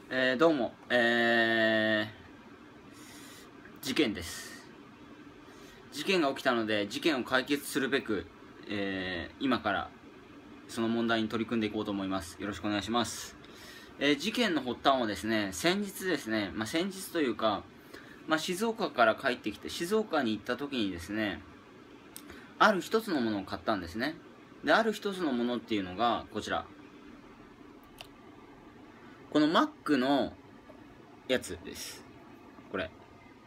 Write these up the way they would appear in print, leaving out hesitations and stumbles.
どうも、事件です。事件が起きたので、事件を解決するべく、今からその問題に取り組んでいこうと思います。よろしくお願いします。事件の発端はですね、先日ですね、先日というか、静岡から帰ってきて、静岡に行った時にですね、ある一つのものを買ったんですね。で、ある一つのものっていうのが、こちら。この Mac のやつです。これ。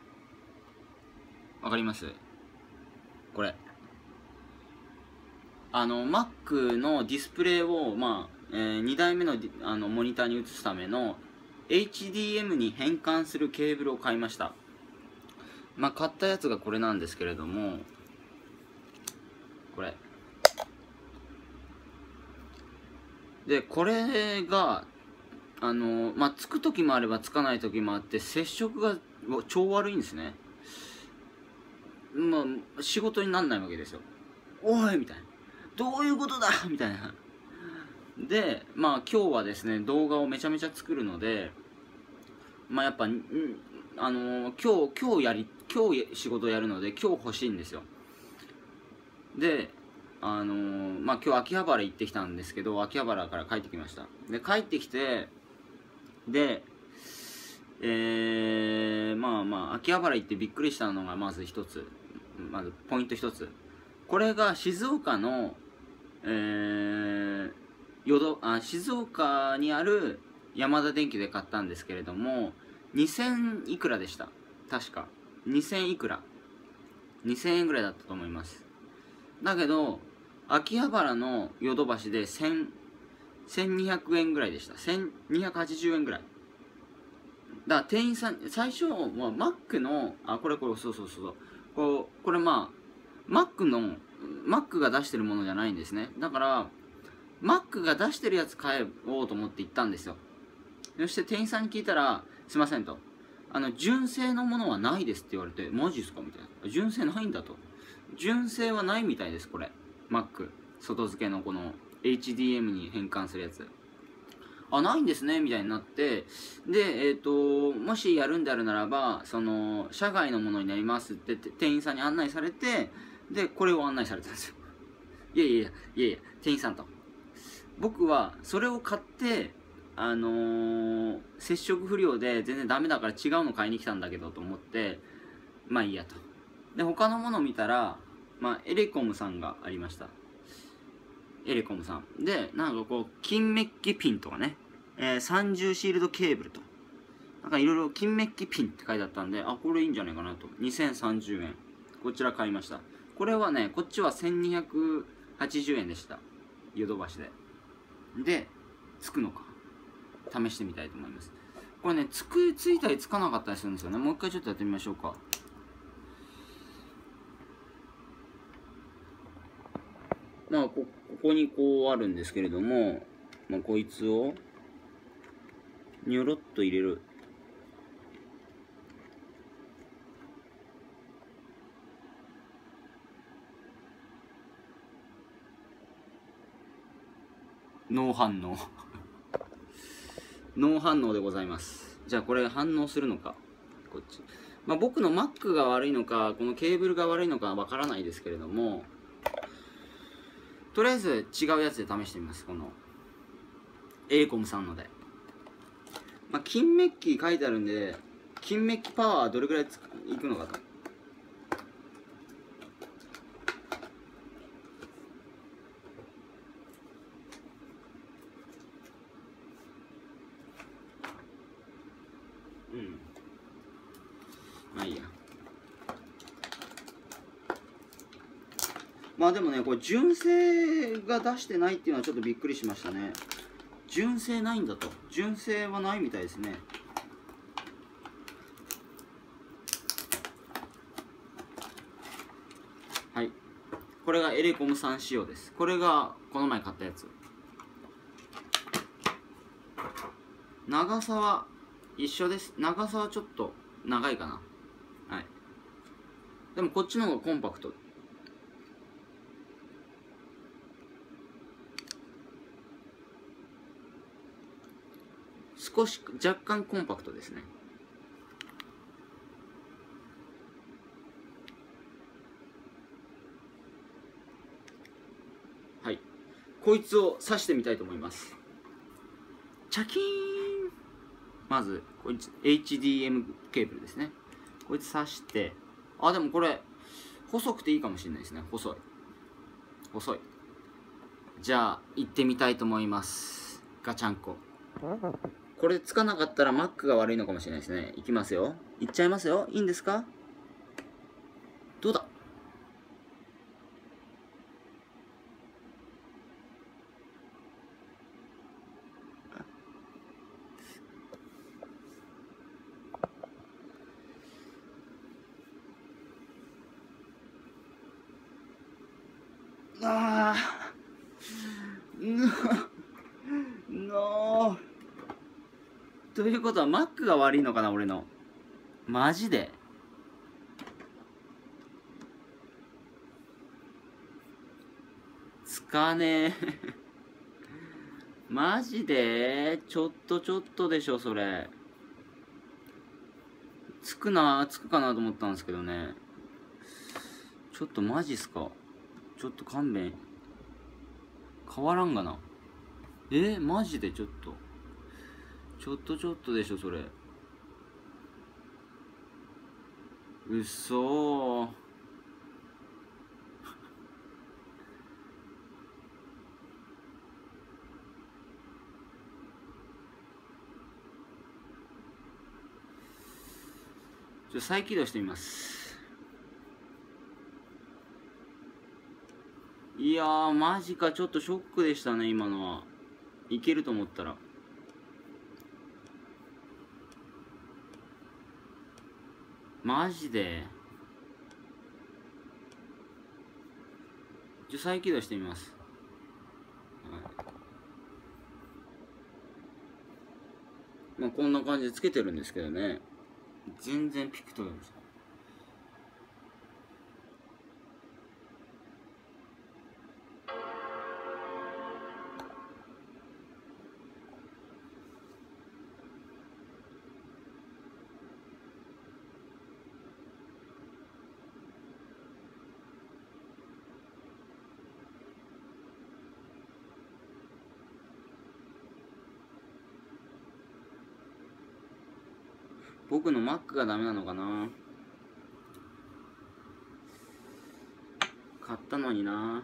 わかります？これ。Mac のディスプレイを、2台目のモニターに移すための HDM に変換するケーブルを買いました。買ったやつがこれなんですけれども、これ。で、これが、つく時もあればつかない時もあって、接触が超悪いんですね。仕事になんないわけですよ。おいみたいな。どういうことだみたいな。で、今日はですね、動画をめちゃめちゃ作るので、やっぱ、今日仕事やるので、今日欲しいんですよ。で、今日秋葉原行ってきたんですけど、秋葉原から帰ってきました。で、帰ってきて、で、秋葉原行ってびっくりしたのがまず一つ。まず、ポイント一つ。これが静岡の、静岡にあるヤマダ電機で買ったんですけれども、2000いくらでした。確か。2000いくら。2000円ぐらいだったと思います。だけど、秋葉原のヨドバシで1200円ぐらいでした。1280円ぐらい。だから店員さん、最初、Mac の、これMac が出してるものじゃないんですね。だから、Mac が出してるやつ買おうと思って行ったんですよ。そして店員さんに聞いたら、すいませんと。純正のものはないですって言われて、マジですかみたいな。純正ないんだと。純正はないみたいです、これ。Mac。外付けのこの HDM に変換するやつ。ないんですね、みたいになって、で、もしやるんであるならば、社外のものになりますって店員さんに案内されて、で、これを案内されたんですよ。いや、店員さんと。僕は、それを買って、接触不良で全然ダメだから違うの買いに来たんだけどと思って、いいやと。で、他のものを見たら、エレコムさんがありました。エレコムさん。で、金メッキピンとかね、三重シールドケーブルと。いろいろ金メッキピンって書いてあったんで、これいいんじゃないかなと。2030円。こちら買いました。これはね、こっちは1280円でした。ヨドバシで。で、つくのか。試してみたいと思います。これね、ついたりつかなかったりするんですよね。もう一回ちょっとやってみましょうか。ここにこうあるんですけれども、こいつを、にょろっと入れる。ノー反応。ノー反応でございます。じゃあこれ反応するのか。こっち。僕の Mac が悪いのか、このケーブルが悪いのかわからないですけれども、とりあえず違うやつで試してみます。この、エレコムさんので。金メッキ書いてあるんで、金メッキパワーどれくらいいくのかと。いいや。でもね、これ純正が出してないっていうのはちょっとびっくりしましたね。純正ないんだと。純正はないみたいですね。はい。これがエレコムさん仕様です。これがこの前買ったやつ。長さは一緒です。長さはちょっと長いかな。はい。でもこっちの方がコンパクト。 少し若干コンパクトですね。はい、こいつを挿してみたいと思います。チャキーン。まずこいつ HDM ケーブルですね。こいつ挿して、あ、でもこれ細くていいかもしれないですね。細い。じゃあ行ってみたいと思います。ガチャンコ。これつかなかったら Mac が悪いのかもしれないですね。いきますよ。いっちゃいますよ。いいんですか？どうだ？ああのということは Mac が悪いのかな、俺の。マジでつかねえマジでちょっとでしょ、それ。つくかなと思ったんですけどね。ちょっとマジっすか。ちょっと勘弁。変わらんがな。マジでちょっとでしょ、それ。うっそー。再起動してみます。いやー、マジか。ちょっとショックでしたね、今のは。いけると思ったら。マジで再起動してみます。まあこんな感じでつけてるんですけどね。全然ピクトルです。僕の Mac がダメなのかな。買ったのにな。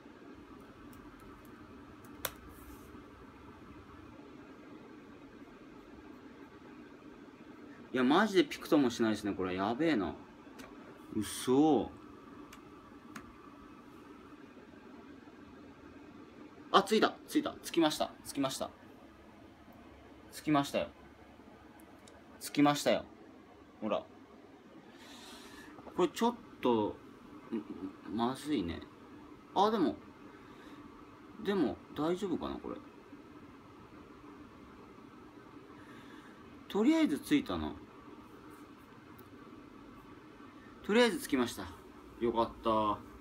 いやマジでピクトもしないですね、これ。やべえな。うそ。あ、つきましたよ。つきましたよ。ほら。これちょっとまずいね。あ、でも大丈夫かな、これ。とりあえずついたな。とりあえずつきました。よかった。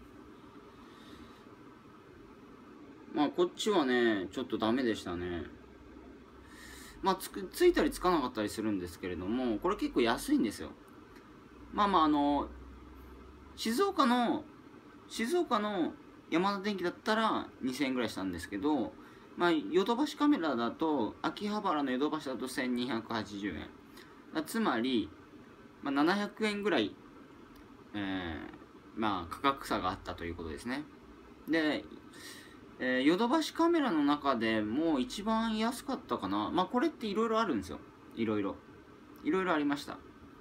まあこっちはねちょっとダメでしたね。まあついたりつかなかったりするんですけれども、これ結構安いんですよ。まあ静岡のヤマダ電機だったら2000円ぐらいしたんですけど、まあヨドバシカメラだと、秋葉原のヨドバシだと1280円。つまり、まあ、700円ぐらい、まあ価格差があったということですね。で、ヨドバシカメラの中でもう一番安かったかな。まあこれっていろいろあるんですよ。いろいろありました。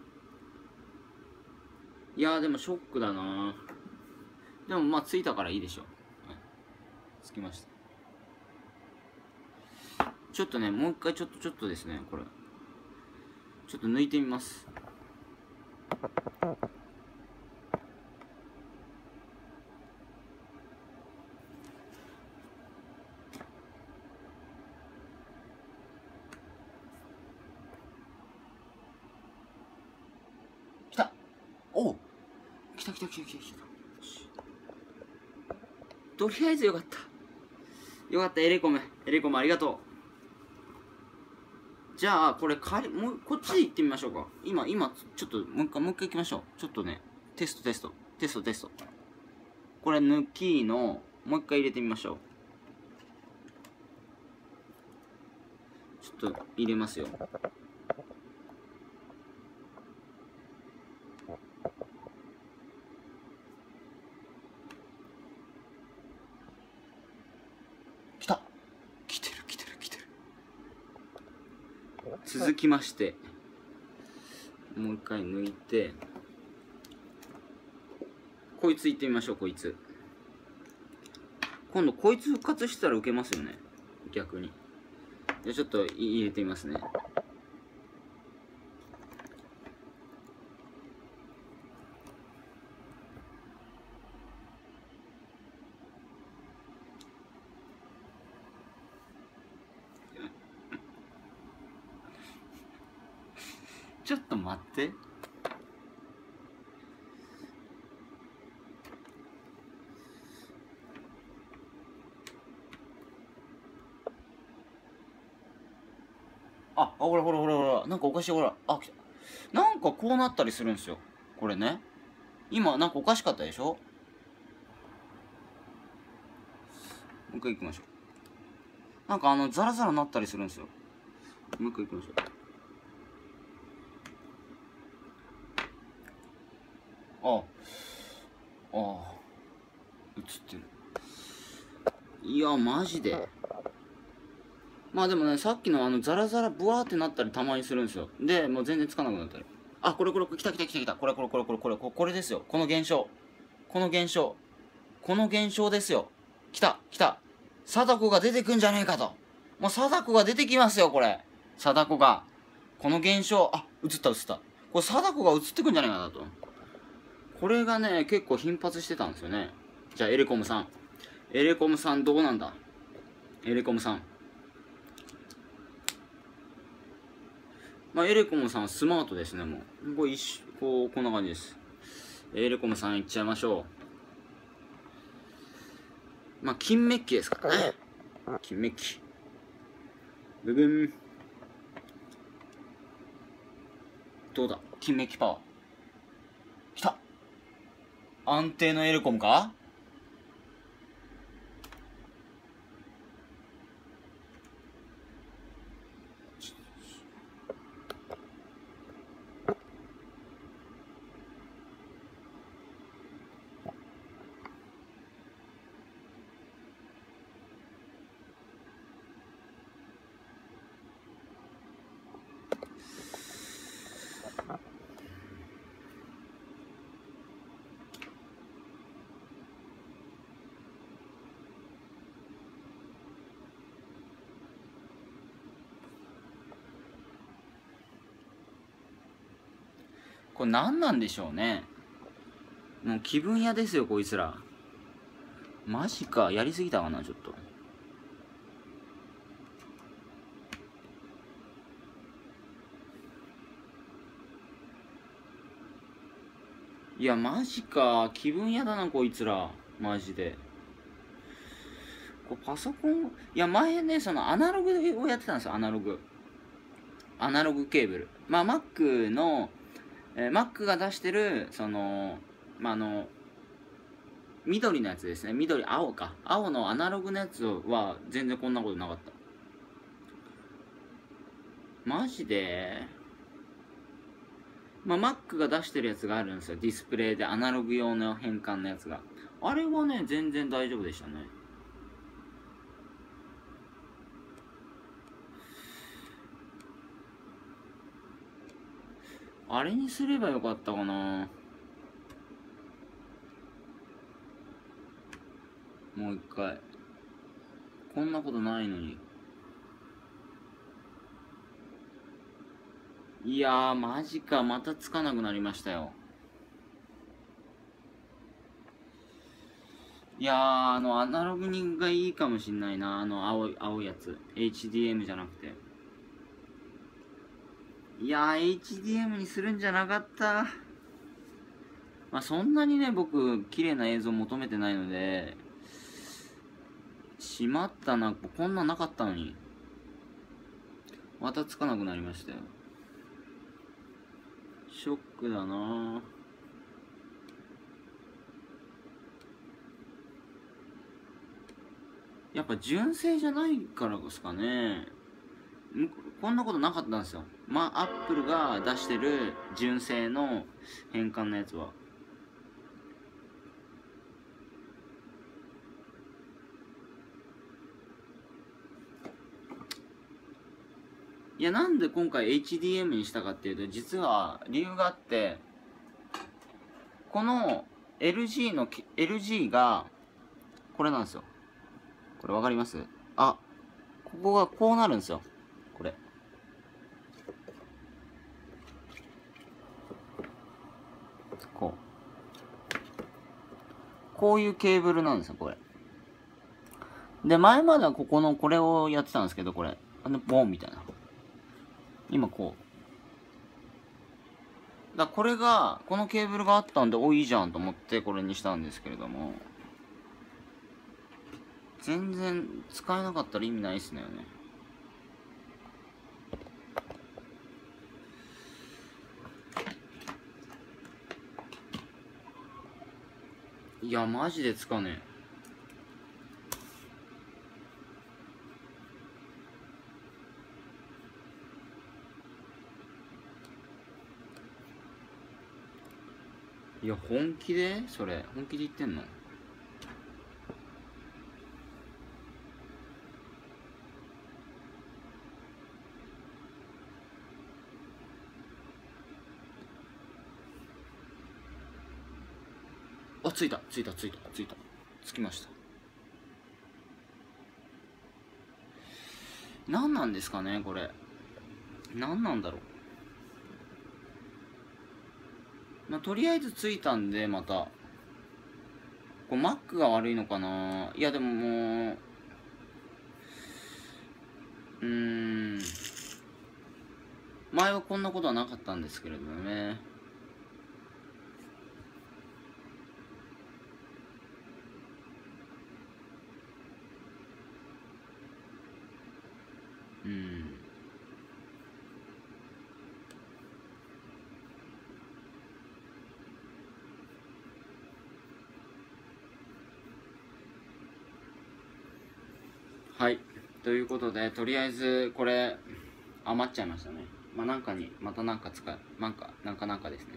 いやーでもショックだな。でもまあついたからいいでしょ。はい、つきました。ちょっとね、もう一回ちょっとですね、これちょっと抜いてみます。きた。おう、きた。とりあえずよかった。エレコムありがとう。 じゃあこれもうこっちで行ってみましょうか。今ちょっともう一回行きましょう。ちょっとね、テスト。これ抜きのもう一回入れてみましょう。ちょっと入れますよ。来てる。続きましてもう一回抜いて、こいつ行ってみましょう。こいつ今度こいつ復活したら受けますよね、逆に。じゃあちょっと入れてみますね。ちょっと待って。ほら。なんかおかしい、ほら。来た。なんかこうなったりするんですよ。これね。今、なんかおかしかったでしょ？もう一回行きましょう。なんかザラザラなったりするんですよ。もう一回行きましょう。映ってる。いや、マジで。まあでもね、さっきのザラザラブワーってなったりたまにするんですよ。で、もう全然つかなくなったり。これ、来た。これですよ。この現象ですよ。来た。貞子が出てくんじゃねえかと。もう貞子が出てきますよ、これ。貞子が。この現象、映った。これ貞子が映ってくんじゃねえかなと。これがね、結構頻発してたんですよね。じゃあ、エレコムさんどうなんだ？エレコムさん。エレコムさんスマートですね、もう。こんな感じです。エレコムさんいっちゃいましょう。金メッキですからね。金メッキ。ブブン。どうだ？金メッキパワー。来た。安定のエレコムか？これ何なんでしょうね。もう気分屋ですよ、こいつら。マジか、やりすぎたかな、ちょっと。いや、マジか、気分屋だな、こいつら。マジで。パソコン、いや、前ね、アナログをやってたんですよ、アナログケーブル。Mac の、Mac が出してる、緑のやつですね。青のアナログのやつは全然こんなことなかった。マジでMac が出してるやつがあるんですよ。ディスプレイでアナログ用の変換のやつが。あれはね、全然大丈夫でしたね。あれにすればよかったかな。もう一回。こんなことないのに。いやー、マジか。またつかなくなりましたよ。いやー、アナログにがいいかもしんないな。青いやつ。HDM じゃなくて。いやー、HDM にするんじゃなかった。そんなにね、僕、綺麗な映像求めてないので、しまったな。こんなんなかったのに。 またつかなくなりましたよ。ショックだな。やっぱ純正じゃないからですかね。こんなことなかったんですよ。アップルが出してる純正の変換のやつは。いや、なんで今回 HDM にしたかっていうと、実は理由があって、この LG が、これなんですよ。これわかります？あ、ここがこうなるんですよ。これ。こういうケーブルなんですよ、これ。で、前まではこれをやってたんですけど、これ。ボンみたいな。今こう。これが、このケーブルがあったんで、いいじゃんと思ってこれにしたんですけれども、全然使えなかったら意味ないっすねよね。いや、マジでつかねえ。いや、本気でそれ、本気で言ってんの？あ、ついた。つきました。何なんですかね、これ。何なんだろう。とりあえずついたんで、また。Mac が悪いのかな。いや、でももう、前はこんなことはなかったんですけれどもね。はい。ということで、とりあえず、これ、余っちゃいましたね。なんかに、またなんか使う。なんかですね。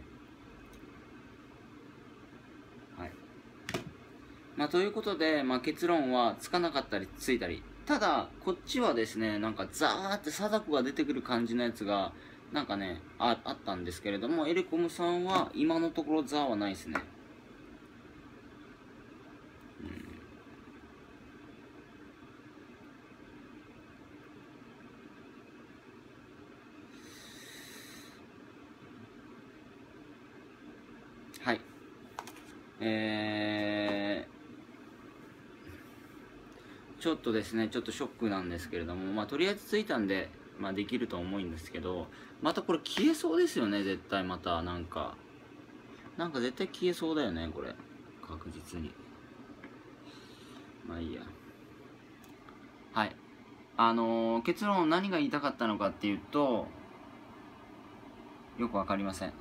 はい。ということで、結論は、つかなかったり、ついたり。ただ、こっちはですね、なんか、ザーって貞子が出てくる感じのやつが、なんかね、あったんですけれども、エレコムさんは、今のところザーはないですね。はい。ちょっとですね、ちょっとショックなんですけれども、とりあえずついたんで、できると思うんですけど、またこれ消えそうですよね、絶対また、なんか絶対消えそうだよね、これ。確実に。いいや。はい。結論何が言いたかったのかっていうと、よくわかりません。